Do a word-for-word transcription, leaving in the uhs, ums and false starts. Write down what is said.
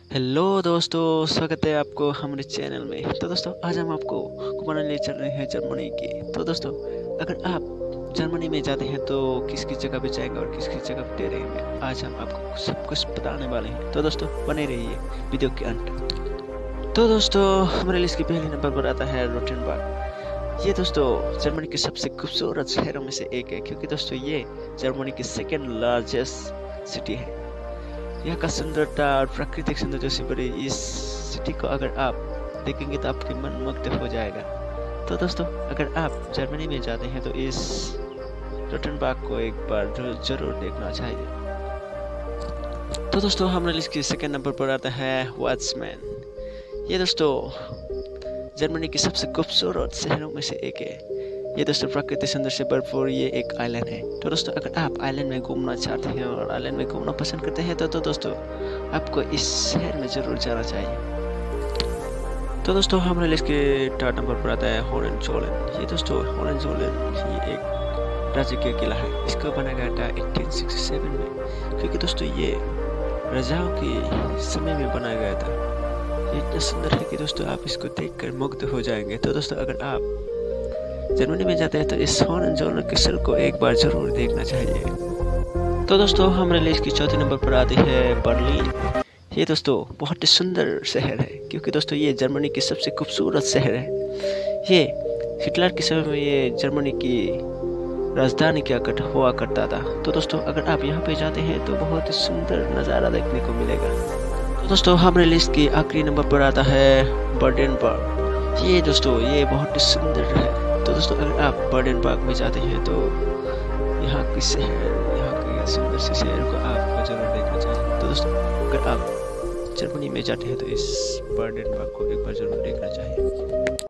Hello दोस्तों, स्वागत है आपको हमारे चैनल में। तो दोस्तों, आज हम आपको घुमाने ले चल रहे हैं जर्मनी की। तो दोस्तों, अगर आप जर्मनी में जाते हैं तो किस किस जगह पे जाएंगे और किस किस जगह पे ठहरेंगे, आज हम आपको सब कुछ बताने वाले हैं। तो दोस्तों, बने रहिए वीडियो के अंत। तो दोस्तों, हमारे लिस्ट के पहले नंबर पर आता है रोटेनबर्ग। ये दोस्तों जर्मनी के सबसे खूबसूरत शहरों में से एक है, क्योंकि दोस्तों ये जर्मनी की सेकेंड लार्जेस्ट सिटी है। यहाँ का सुंदरता और प्राकृतिक सौंदर्य से भरी इस सिटी को अगर आप देखेंगे तो आपके मन मुग्ध हो जाएगा। तो दोस्तों, अगर आप जर्मनी में जाते हैं तो इस रोटेनबर्ग को एक बार जरूर देखना चाहिए। तो दोस्तों, हमारे लिस्ट के सेकंड नंबर पर आता है वॉचमैन। ये दोस्तों जर्मनी की सबसे खूबसूरत शहरों में से एक है। ये दोस्तों प्राकृतिक सौंदर्य से भरपूर ये एक आइलैंड है। तो दोस्तों, अगर आप आइलैंड में घूमना चाहते हैं और आइलैंड में घूमना पसंद करते हैं तो, तो दोस्तों आपको इस शहर में ज़रूर जाना चाहिए। तो दोस्तों, हमारे लिस्ट के थर्ड नंबर पर आता है होहेनज़ोलन। ये दोस्तों होहेनज़ोलन ये एक राज्य का किला है। इसको बनाया गया था अठारह सौ सड़सठ में, क्योंकि दोस्तों ये राजाओं के समय में बनाया गया था। ये इतना सुंदर है कि दोस्तों आप इसको देखकर मुग्ध हो जाएंगे। तो दोस्तों, अगर आप जर्मनी में जाते हैं तो इस होहेनज़ोलन के शहर को एक बार जरूर देखना चाहिए। तो दोस्तों, हमारे लिस्ट की चौथे नंबर पर आती है बर्लिन। ये दोस्तों बहुत ही सुंदर शहर है, क्योंकि दोस्तों ये जर्मनी की सबसे खूबसूरत शहर है। ये हिटलर के समय में ये जर्मनी की राजधानी क्या कर, हुआ करता था। तो दोस्तों, अगर आप यहाँ पे जाते हैं तो बहुत ही सुंदर नज़ारा देखने को मिलेगा। तो दोस्तों, हमारे लिस्ट के आखिरी नंबर पर आता है ब्रांडेनबर्ग। ये दोस्तों ये बहुत ही सुंदर है। तो दोस्तों, अगर आप ब्रांडेनबर्ग में जाते हैं तो यहाँ की शहर यहाँ के सुंदर से शहर को आपको जरूर देखना चाहिए। तो दोस्तों, अगर आप जर्मनी में जाते हैं तो इस ब्रांडेनबर्ग को एक बार जरूर देखना चाहिए।